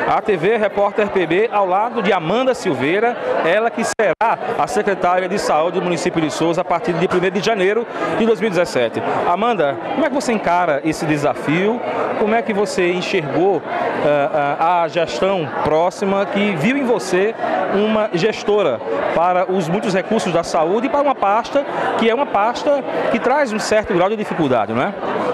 a TV Repórter PB, ao lado de Amanda Silveira, ela que será a secretária de Saúde do município de Souza a partir de 1º de janeiro de 2017. Amanda, como é que você encara esse desafio? Como é que você enxergou a gestão próxima que viu em você uma gestora para os muitos recursos da saúde e para uma pasta que é uma pasta que traz um certo grau de dificuldade, não é?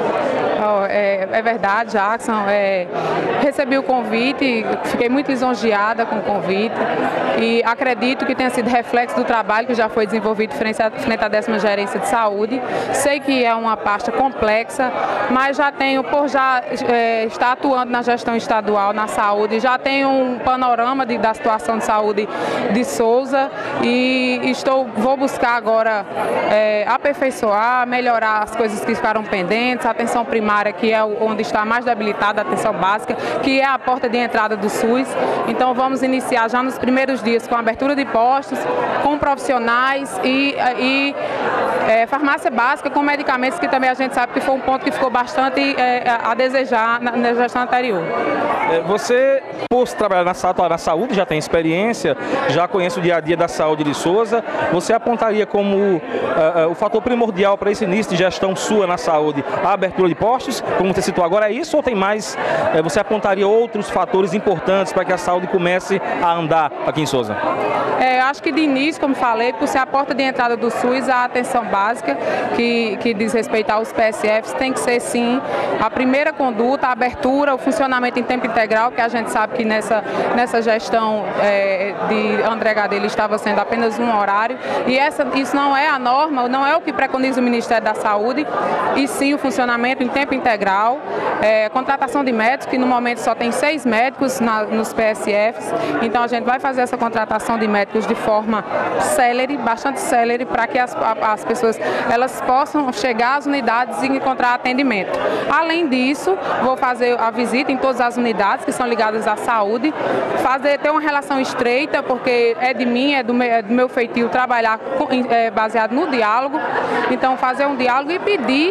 É verdade, Jackson. Recebi o convite, fiquei muito lisonjeada com o convite e acredito que tenha sido reflexo do trabalho que já foi desenvolvido frente à 10ª Gerência de Saúde. Sei que é uma pasta complexa, mas já tenho, por estar atuando na gestão estadual, na saúde, já tenho um panorama da situação de saúde de Souza e vou buscar agora aperfeiçoar, melhorar as coisas que ficaram pendentes, a atenção primária, que é onde está mais debilitada a atenção básica, que é a porta de entrada do SUS. Então vamos iniciar já nos primeiros dias com a abertura de postos, com profissionais e farmácia básica com medicamentos, que também a gente sabe que foi um ponto que ficou bastante a desejar na gestão anterior. Você, por trabalhar na saúde, já tem experiência, já conhece o dia a dia da saúde de Souza, você apontaria como o fator primordial para esse início de gestão sua na saúde a abertura de postos, como você citou agora, é isso ou tem mais, você apontaria outros fatores importantes para que a saúde comece a andar aqui em Souza? Acho que de início, como falei, por ser a porta de entrada do SUS, a atenção básica, que diz respeito aos PSFs, tem que ser sim a primeira conduta, a abertura, o funcionamento em tempo integral, que a gente sabe que nessa gestão de André Gadelha estava sendo apenas um horário, e isso não é a norma, não é o que preconiza o Ministério da Saúde, e sim o funcionamento em tempo integral, contratação de médicos, que no momento só tem 6 médicos nos PSFs, então a gente vai fazer essa contratação de médicos de forma célere, bastante célere, para que as pessoas elas possam chegar às unidades e encontrar atendimento. Além disso, vou fazer a visita em todas as unidades que são ligadas à saúde, ter uma relação estreita, porque é de mim, é do meu feitio trabalhar baseado no diálogo, então fazer um diálogo e pedir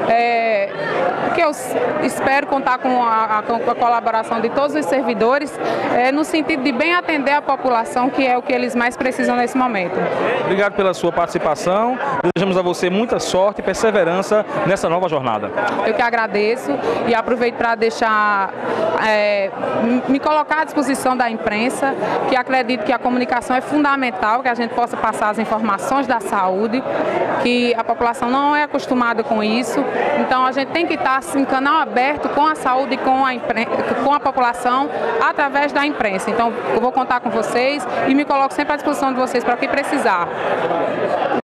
que eu espero contar com a colaboração de todos os servidores, no sentido de bem atender a população, que é o que eles mais precisam nesse momento. Obrigado pela sua participação, desejamos a você muita sorte e perseverança nessa nova jornada. Eu que agradeço e aproveito para me colocar à disposição da imprensa, que acredito que a comunicação é fundamental, que a gente possa passar as informações da saúde, que a população não é acostumada com isso, então a gente tem que estar em canal aberto com a saúde e com a população através da imprensa. Então eu vou contar com vocês e me coloco sempre à disposição de vocês para o que precisar.